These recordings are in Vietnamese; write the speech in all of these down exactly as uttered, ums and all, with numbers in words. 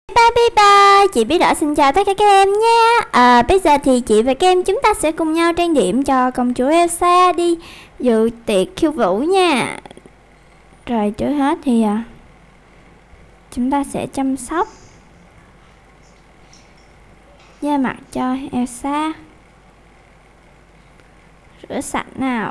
Ba bi ba, chị Bí Đỏ xin chào tất cả các em nha. À, bây giờ thì chị và các em chúng ta sẽ cùng nhau trang điểm cho công chúa Elsa đi dự tiệc khiêu vũ nha. Rồi trước hết thì à, chúng ta sẽ chăm sóc da mặt cho Elsa. Rửa sạch nào.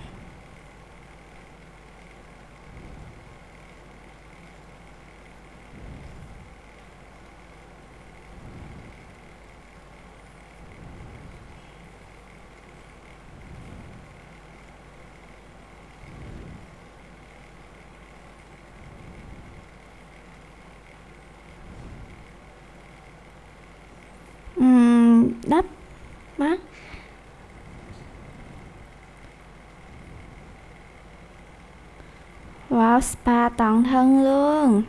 Uhm, đắp mắt. Wow, spa toàn thân luôn.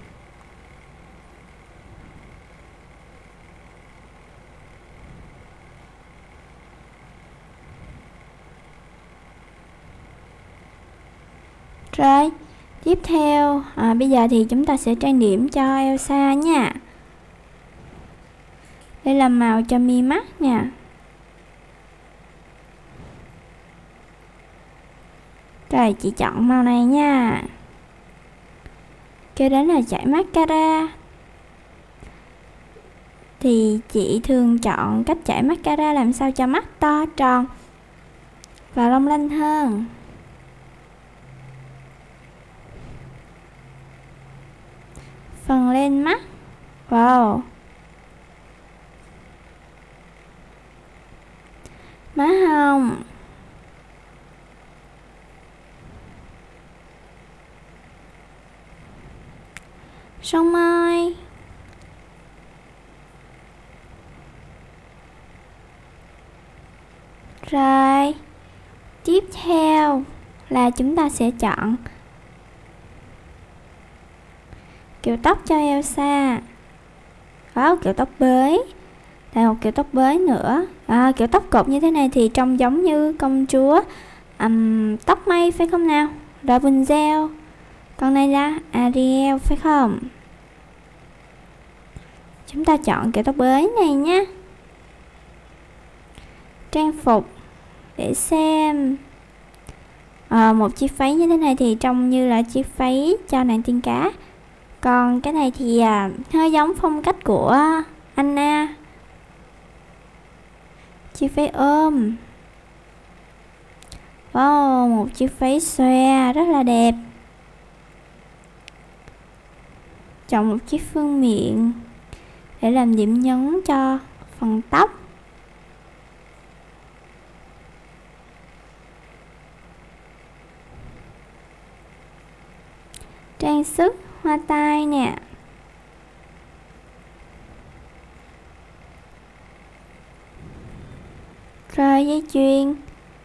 Rồi, tiếp theo à, bây giờ thì chúng ta sẽ trang điểm cho Elsa nha. Đây là màu cho mi mắt nè. Rồi chị chọn màu này nha. Kế đến là chải mascara. Thì chị thường chọn cách chải mascara làm sao cho mắt to tròn và long lanh hơn. Phần lên mắt. Wow. Má hồng. Son môi. Rồi, tiếp theo là chúng ta sẽ chọn kiểu tóc cho Elsa. Có kiểu tóc bới. Đây một kiểu tóc bới nữa. À, kiểu tóc cột như thế này thì trông giống như công chúa um, tóc mây phải không nào? Rapunzel. Còn này là Ariel phải không? Chúng ta chọn kiểu tóc bới này nhé. Trang phục để xem. À, một chiếc váy như thế này thì trông như là chiếc váy cho nàng tiên cá. Còn cái này thì à, hơi giống phong cách của Anna. Chiếc váy ôm. Wow, một chiếc váy xòe rất là đẹp. Chọn một chiếc phương miện để làm điểm nhấn cho phần tóc. Trang sức hoa tai nè. Rồi dây chuyền.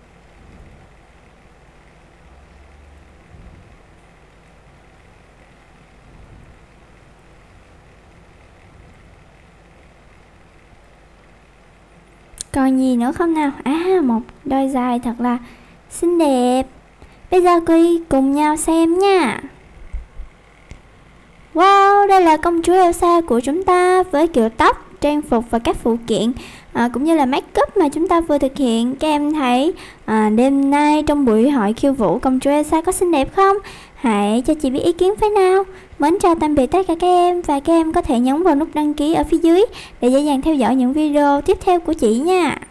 Còn gì nữa không nào? À, một đôi giày thật là xinh đẹp. Bây giờ quy cùng nhau xem nha. Wow, đây là công chúa Elsa của chúng ta với kiểu tóc, trang phục và các phụ kiện à, cũng như là make up mà chúng ta vừa thực hiện. Các em thấy à, đêm nay trong buổi hội khiêu vũ công chúa Elsa có xinh đẹp không? Hãy cho chị biết ý kiến phải nào. Mến chào tạm biệt tất cả các em. Và các em có thể nhấn vào nút đăng ký ở phía dưới để dễ dàng theo dõi những video tiếp theo của chị nha.